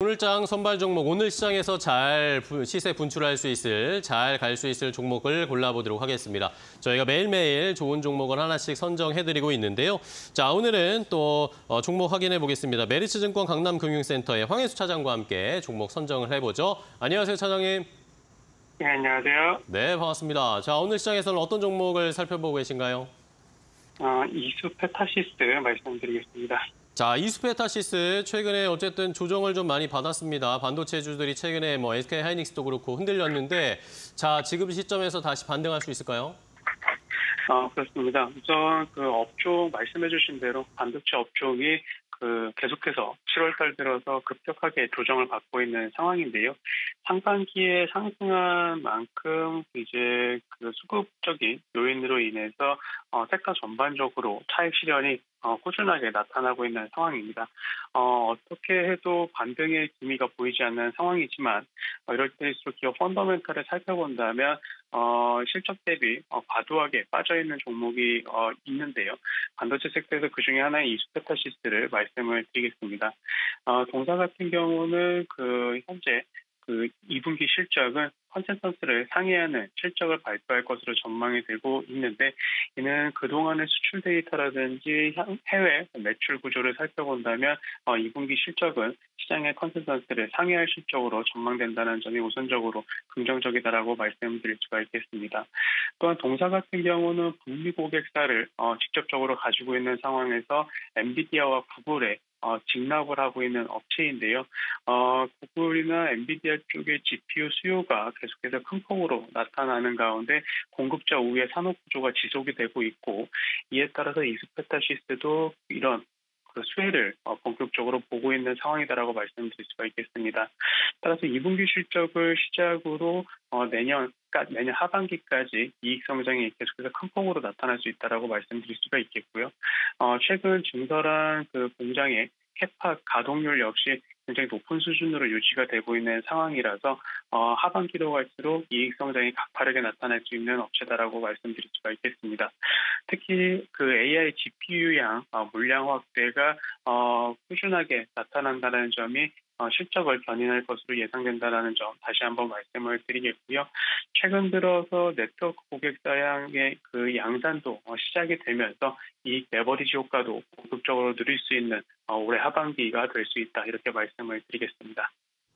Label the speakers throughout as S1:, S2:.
S1: 오늘장 선발 종목, 오늘 시장에서 잘 시세 분출할 수 있을, 잘 갈 수 있을 종목을 골라보도록 하겠습니다. 저희가 매일매일 좋은 종목을 하나씩 선정해드리고 있는데요. 자, 오늘은 또 종목 확인해 보겠습니다. 메리츠증권 강남금융센터의 황혜수 차장과 함께 종목 선정을 해보죠. 안녕하세요, 차장님.
S2: 네, 안녕하세요.
S1: 네, 반갑습니다. 자, 오늘 시장에서는 어떤 종목을 살펴보고 계신가요?
S2: 이수페타시스 말씀드리겠습니다.
S1: 자, 이수페타시스 최근에 어쨌든 조정을 좀 많이 받았습니다. 반도체주들이 최근에 SK하이닉스도 그렇고 흔들렸는데, 자, 지금 시점에서 다시 반등할 수 있을까요?
S2: 그렇습니다. 우선 그 업종 말씀해주신 대로 반도체 업종이 계속해서 7월 달 들어서 급격하게 조정을 받고 있는 상황인데요. 상반기에 상승한 만큼 이제 수급적인 요인으로 인해서 섹터 전반적으로 차익 실현이 꾸준하게 나타나고 있는 상황입니다. 어떻게 해도 반등의 기미가 보이지 않는 상황이지만 이럴 때일수록 기업 펀더멘털을 살펴본다면 실적 대비 과도하게 빠져있는 종목이 있는데요. 반도체 섹터에서 그중에 하나인 이수페타시스를 말씀을 드리겠습니다. 동사 같은 경우는 현재 2분기 실적은 컨센서스를 상회하는 실적을 발표할 것으로 전망이 되고 있는데, 이는 그동안의 수출 데이터라든지 해외 매출 구조를 살펴본다면 2분기 실적은 시장의 컨센서스를 상회할 실적으로 전망된다는 점이 우선적으로 긍정적이다라고 말씀드릴 수가 있겠습니다. 또한 동사 같은 경우는 북미 고객사를 직접적으로 가지고 있는 상황에서 엔비디아와 구글의 직납을 하고 있는 업체인데요. 구글이나 엔비디아 쪽의 GPU 수요가 계속해서 큰 폭으로 나타나는 가운데 공급자 우위의 산업 구조가 지속이 되고 있고, 이에 따라서 이수페타시스도 이런 수혜를 본격적으로 보고 있는 상황이다라고 말씀드릴 수가 있겠습니다. 따라서 2분기 실적을 시작으로 내년 하반기까지 이익 성장이 계속해서 큰 폭으로 나타날 수 있다라고 말씀드릴 수가 있겠고요. 최근 증설한 공장의 캐파 가동률 역시 굉장히 높은 수준으로 유지가 되고 있는 상황이라서 하반기로 갈수록 이익 성장이 가파르게 나타날 수 있는 업체다라고 말씀드릴 수가 있겠습니다. 특히 AI GPU양 물량 확대가 꾸준하게 나타난다는 점이 실적을 견인할 것으로 예상된다는 점 다시 한번 말씀을 드리겠고요. 최근 들어서 네트워크 고객사양의 양산도 시작이 되면서 이익 레버리지 효과도 본격적으로 누릴 수 있는 올해 하반기가 될 수 있다, 이렇게 말씀을 드리겠습니다.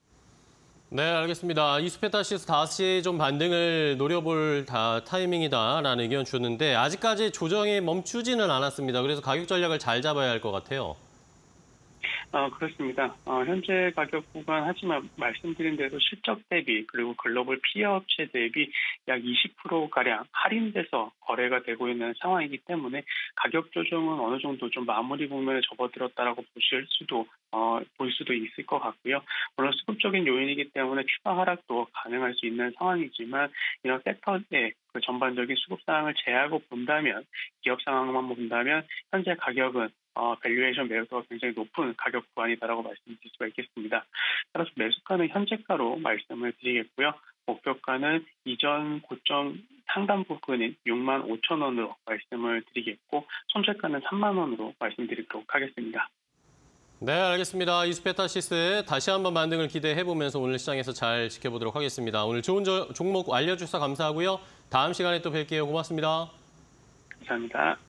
S1: 네, 알겠습니다. 이수페타시스 다시 좀 반등을 노려볼 타이밍이다라는 의견 주셨는데, 아직까지 조정이 멈추지는 않았습니다. 그래서 가격 전략을 잘 잡아야 할 것 같아요.
S2: 그렇습니다. 현재 가격 구간, 하지만 말씀드린 대로 실적 대비 그리고 글로벌 피어 업체 대비 약 20%가량 할인돼서 거래가 되고 있는 상황이기 때문에 가격 조정은 어느 정도 좀 마무리 국면에 접어들었다라고 볼 수도 있을 것 같고요. 물론 수급적인 요인이기 때문에 추가 하락도 가능할 수 있는 상황이지만, 이런 섹터의 전반적인 수급 상황을 제하고 본다면, 기업 상황만 본다면 현재 가격은 밸류에이션 매수가 굉장히 높은 가격 구간이다라고 말씀드릴 수가 있겠습니다. 따라서 매수가는 현재가로 말씀을 드리겠고요. 목표가는 이전 고점 상단 부근인 65,000원으로 말씀을 드리겠고, 손절가는 30,000원으로 말씀드리도록 하겠습니다.
S1: 네, 알겠습니다. 이수페타시스 다시 한번 반등을 기대해보면서 오늘 시장에서 잘 지켜보도록 하겠습니다. 오늘 좋은 종목 알려주셔서 감사하고요. 다음 시간에 또 뵐게요. 고맙습니다.
S2: 감사합니다.